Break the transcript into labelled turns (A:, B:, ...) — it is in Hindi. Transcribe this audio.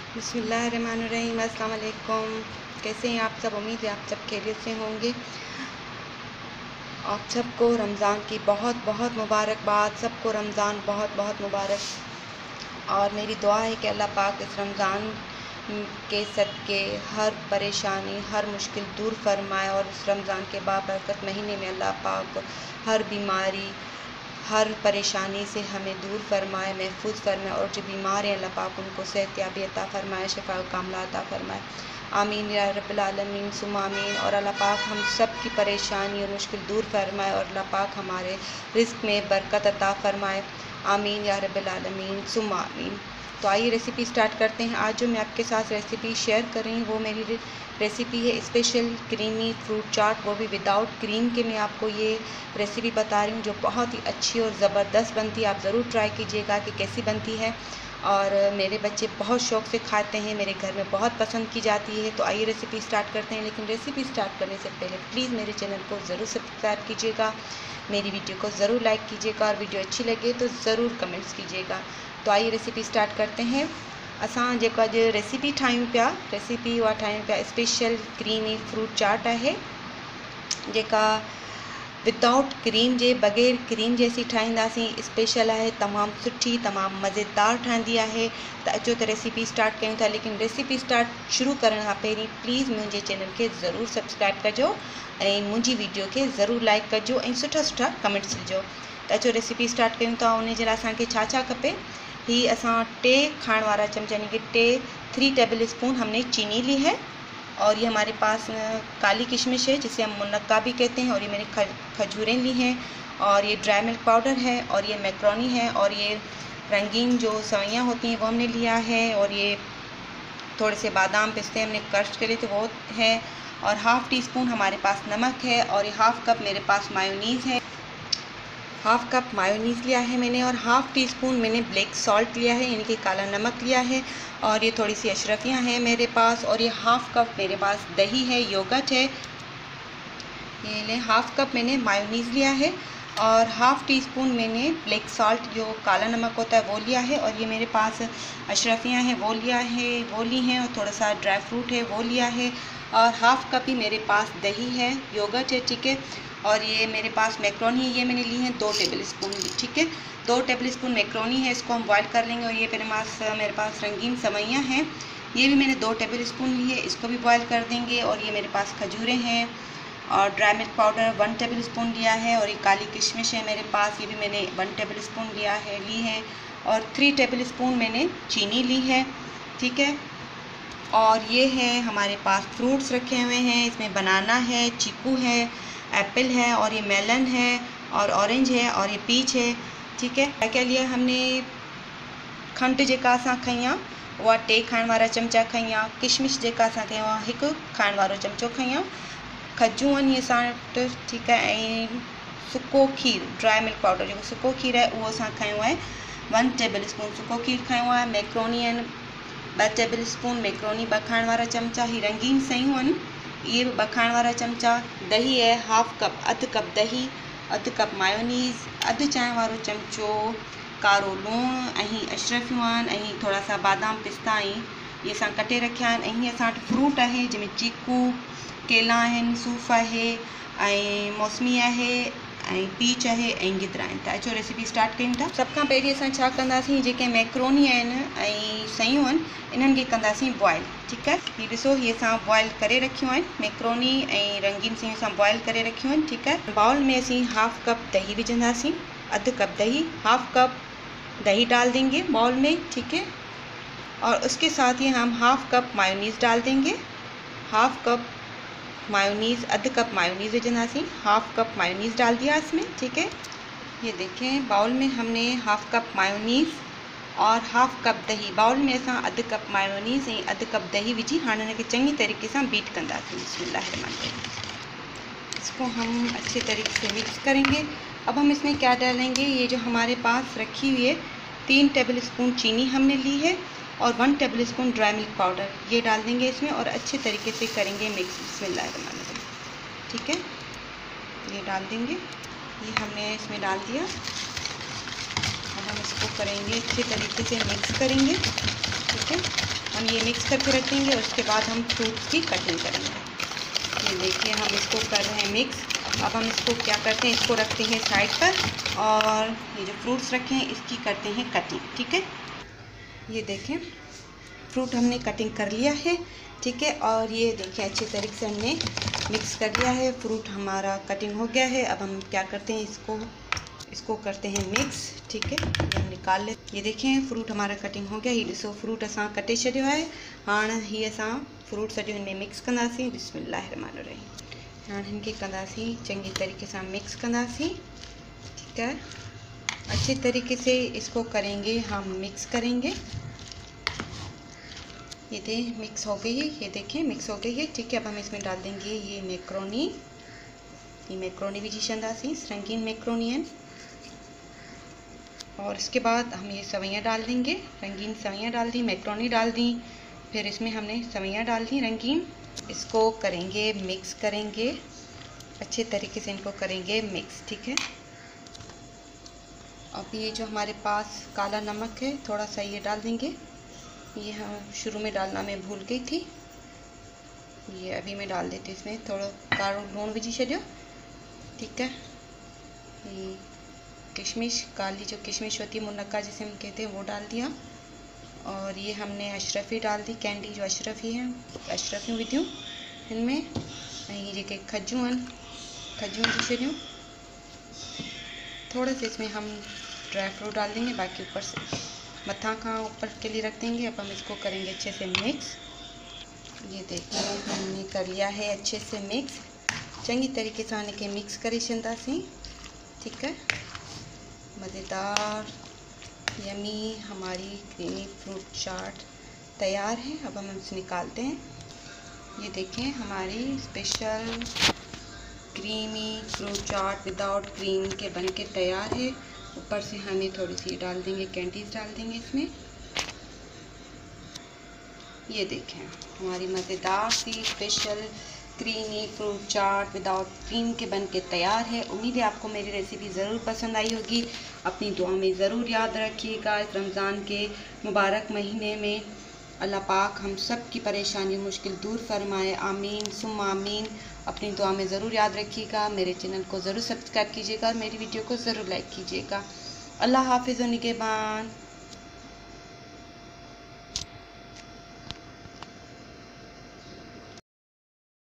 A: बिस्मिल्लाहिर्रहमानिर्रहीम। अस्सलाम वालेकुम। कैसे हैं आप सब? उम्मीद है आप सब खैरियत से होंगे। आप सबको रमज़ान की बहुत बहुत मुबारकबाद। सबको रमज़ान बहुत बहुत मुबारक। और मेरी दुआ है कि अल्लाह पाक इस रमज़ान के सदके हर परेशानी, हर मुश्किल दूर फरमाए और इस रमज़ान के बाबरकत महीने में अल्लाह पाक हर बीमारी, हर परेशानी से हमें दूर फरमाए, महफूज फरमाए और जो बीमार हैं अल्लाह पाक उनको सेहतयाबी अता फरमाए, शिफा कामला अता फरमाए। आमीन या रब्बिल आलमीन सुम्मा आमीन। और अल्लाह पाक हम सब की परेशानी और मुश्किल दूर फरमाए और अल्लाह पाक हमारे रिज़्क़ में बरकत अता फरमाए। आमीन या रब्बिल आलमीन सुम्मा आमीन। तो आइए रेसिपी स्टार्ट करते हैं। आज जो मैं आपके साथ रेसिपी शेयर कर रही हूँ वो मेरी रेसिपी है स्पेशल क्रीमी फ्रूट चाट, वो भी विदाउट क्रीम के मैं आपको ये रेसिपी बता रही हूँ जो बहुत ही अच्छी और ज़बरदस्त बनती है। आप ज़रूर ट्राई कीजिएगा कि कैसी बनती है। और मेरे बच्चे बहुत शौक़ से खाते हैं, मेरे घर में बहुत पसंद की जाती है। तो आइए रेसिपी स्टार्ट करते हैं। लेकिन रेसिपी स्टार्ट करने से पहले प्लीज़ मेरे चैनल को ज़रूर सब्सक्राइब कीजिएगा, मेरी वीडियो को ज़रूर लाइक कीजिएगा और वीडियो अच्छी लगे तो ज़रूर कमेंट्स कीजिएगा। तो आइए रेसिपी स्टार्ट करते हैं। असां जेको अॼु रेसिपी ठाहियूं पिया, रेसिपी उहा ठाहियूं पिया स्पेशल क्रीमी फ्रूट चाट आहे, जेका विदाउट क्रीम जे, बग़ैर क्रीम जैसी ठाहींदासीं। स्पेशल आहे, तमामु सुठी, तमामु मज़ेदार ठहंदी आहे। त अचो त रेसिपी स्टार्ट कयूं था। लेकिन रेसिपी स्टार्ट शुरू करण खां पहिरीं प्लीज़ मुंहिंजे चैनल खे ज़रूर सब्सक्राइब कजो ऐं मुंहिंजी वीडियो खे ज़रूर लाइक कजो ऐं सुठा सुठा कमेंट्स ॾिजो। त अचो रेसिपी स्टार्ट कयूं था। उन जे लाइ असांखे छा छा खपे। ही असां 3 खाने वाला चमचा यानी कि 3 टेबल स्पून हमने चीनी ली है। और ये हमारे पास काली किशमिश है जिसे हम मुनक्का भी कहते हैं। और ये मैंने खजूरें ली हैं। और ये ड्राई मिल्क पाउडर है। और ये मैक्रोनी है। और ये रंगीन जो सवैयाँ होती हैं वो हमने लिया है। और ये थोड़े से बादाम पिस्ते हमने क्रश करे थे वो है। और हाफ़ टी स्पून हमारे पास नमक है। और ये हाफ़ कप मेरे पास मायोनीज़ है, हाफ़ कप मायोनीज़ लिया है मैंने। और हाफ़ टी स्पून मैंने ब्लैक सॉल्ट लिया है यानी कि काला नमक लिया है। और ये थोड़ी सी अशरफियाँ हैं मेरे पास। और ये हाफ़ कप मेरे पास दही है, योगर्ट है। ये लें, हाफ़ कप मैंने मायोनीज़ लिया है। और हाफ़ टी स्पून मैंने ब्लैक सॉल्ट जो काला नमक होता है वो लिया है। और ये मेरे पास अशरफियाँ हैं वो लिया है, वो ली हैं। और थोड़ा सा ड्राई फ्रूट है वो लिया है। और हाफ़ कप ही मेरे पास दही है, योगर्ट है, ठीक है। और ये मेरे पास मैक्रोनी है, ये मैंने ली है 2 टेबल स्पून, ठीक है। 2 टेबल स्पून मैक्रोनी है, इसको हम बॉयल कर लेंगे। और ये मेरे पास रंगीन सवैयाँ हैं, ये भी मैंने 2 टेबल स्पून ली है, इसको भी बॉयल कर देंगे। और ये मेरे पास खजूरें हैं। और dry milk powder 1 tablespoon लिया है। और ये काली किशमिश है मेरे पास, ये भी मैंने 1 टेबल स्पून ली है। और 3 टेबल स्पून मैंने चीनी ली है, ठीक है। और ये है हमारे पास फ्रूट्स रखे हुए हैं, इसमें बनाना है, चीकू है, एप्पल है, और ये मेलन है, और ऑरेंज है, और ये पीच है, ठीक है। क्या लिया हमने, खंड जेका असां खई आहे उहा 3 खाइण वारा चमचा खई आहे। किशमिश जेका असां खई आहे 1 खाइण वारो चमचो खई आहे। खजूं आहिनि इहे असां वटि, ठीकु आहे। ऐं सुको खीर, ड्राई मिल्क पाउडर जेको सुको खीर आहे उहो असां खयो आहे 1 टेबल स्पून सुको खीर खयो आहे। मैक्रोनी आहिनि 2 टेबल स्पून मैक्रोनी, 2 खाइण वारा चमचा। ही रंगीन सयूं आहिनि, ये 2 खाइण वारा चमचा। दही है हाफ़ कप, अधु कप दही, अधु कप मायोनीज़, अधु चांहि वारो चमचो कारो लूणु, ऐं अशरफियूं आहिनि, ऐं थोड़ा सा बादाम पिस्ता ये असां कटे रखिया आहिनि। ऐं हीअं असां वटि फ्रूट आहे जंहिंमें चीकू, केला आहिनि, सूफ़ आहे, ऐं मौसमी आहे, ऐं पीच आहे, ऐं गिदरा आहिनि। त अचो रेसिपी स्टार्ट कयूं था। सभ खां पहिरीं असां छा कंदासीं, जेके मैक्रोनी आहिनि ऐं सयूं आहिनि इन्हनि खे कंदासीं बॉयल, ठीकु आहे। हीअ ॾिसो, हीअ असां बॉयल करे रखियूं आहिनि, मैक्रोनी ऐं रंगीन सयूं असां बॉयल करे रखियूं आहिनि, ठीकु आहे। बाउल में असीं हाफ़ कप दही विझंदासीं, अधु कप दही, हाफ़ कप दही डाल देंगे बाउल में, ठीक है। और उसके साथ ही हम हाफ़ कप मायोनीज़ डाल देंगे, हाफ़ कप मायोनीज़, अधु कप मायोनीज़ विझंदासीं, हाफ़ कप मायोनीज़ डाल दिया इसमें, ठीक है। ये देखें, बाउल में हमने हाफ़ कप मायोनीज़ और हाफ़ कप दही, बाउल में असां अधु कप मायोनीज़ ऐं अधु कप दही विझी हाणे हिनखे चङी तरीक़े सां बीट कंदासीं। बिस्मिल्लाहिर्रहमानिर्रहीम। इसको हम अच्छे तरीके से मिक्स करेंगे। अब हम इसमें क्या डालेंगे, ये जो हमारे पास रखी हुई है 3 टेबल स्पून चीनी हमने ली है और 1 tablespoon dry milk powder ये डाल देंगे इसमें और अच्छे तरीके से करेंगे मिक्स। बिस्मिल्लाहिर्रहमानिर्रहीम, ठीक है। ये डाल देंगे, ये हमने इसमें डाल दिया। अब हम इसको करेंगे अच्छे तरीके से मिक्स करेंगे, ठीक है। हम ये मिक्स करके रख देंगे और उसके बाद हम फ्रूट्स की कटिंग करेंगे। ये देखिए हम इसको कर रहे हैं मिक्स। अब हम इसको क्या करते हैं, इसको रखते हैं साइड पर और ये जो फ्रूट्स रखे हैं इसकी करते हैं कटिंग। ठीक है, ये देखें फ्रूट हमने कटिंग कर लिया है। ठीक है, और ये देखिए अच्छे तरीके से हमने मिक्स कर लिया है, फ्रूट हमारा कटिंग हो गया है। अब हम क्या करते हैं, इसको करते हैं मिक्स। ठीक है, ये हम निकाल ले। ये देखें फ्रूट हमारा कटिंग हो गया। ही ॾिसो फ्रूट असां कटे छॾियो आहे। हाणे हीअ असां फ्रूट सॼो हिन में मिक्स कंदासीं। बिस्मिल्लाहिर्रहमानिर्रहीम। हाणे हिनखे कंदासीं चङी तरीक़े सां मिक्स कंदासीं। ठीक है, अच्छे तरीके से इसको करेंगे, हम मिक्स करेंगे। ये मिक्स हो गई है, ये देखिए मिक्स हो गई है। ठीक है, अब हम इसमें डाल देंगे ये मैक्रोनी। ये मैक्रोनी विझी छॾंदासीं, रंगीन मैक्रोनी है। और इसके बाद हम ये सवैयाँ डाल देंगे, रंगीन सवैयाँ डाल दी, मैक्रोनी डाल दी, फिर इसमें हमने सवैयाँ डाल दी रंगीन। इसको करेंगे मिक्स करेंगे, अच्छे तरीके से इनको करेंगे मिक्स। ठीक है, अब ये जो हमारे पास काला नमक है थोड़ा सा ये डाल देंगे। ये हम शुरू में डालना मैं भूल गई थी, ये अभी मैं डाल देती हूँ। इसमें थोड़ा कारो लूण विझी छॾियो। ठीक है, ये किशमिश, काली जो किशमिश होती है, मुनक्का जिसे हम कहते हैं, वो डाल दिया। और ये हमने अशरफी डाल दी, कैंडी जो अशरफी है, अशरफियूं विधियूं इनमें। ये जेके खजूं आहिनि, खजूं विझी छॾियूं। थोड़े से इसमें हम ड्राई फ्रूट डाल देंगे, बाकी ऊपर से मत्था का ऊपर के लिए रख देंगे। अब हम इसको करेंगे अच्छे से मिक्स। ये देखिए हमने कर लिया है अच्छे से मिक्स, चंगी तरीके से आने के मिक्स करे छंदासीं। ठीक है, मज़ेदार यमी हमारी क्रीमी फ्रूट चाट तैयार है। अब हम इसे निकालते हैं। ये देखें हमारी special creamy fruit chaat without cream के बन के तैयार है। ऊपर से हमें थोड़ी सी डाल देंगे, कैंडीज डाल देंगे इसमें। ये देखें हमारी मज़ेदार सी special creamy fruit chaat without cream के बन के तैयार है। उम्मीद है आपको मेरी रेसिपी ज़रूर पसंद आई होगी। अपनी दुआ में ज़रूर याद रखिएगा। इस रमज़ान के मुबारक महीने में अल्लाह पाक हम सब की परेशानी मुश्किल दूर फरमाए। आमीन सुम्मा आमीन। अपनी दुआ में ज़रूर याद रखिएगा। मेरे चैनल को ज़रूर सब्सक्राइब कीजिएगा और मेरी वीडियो को ज़रूर लाइक कीजिएगा। अल्लाह हाफिज़ व निगहबान।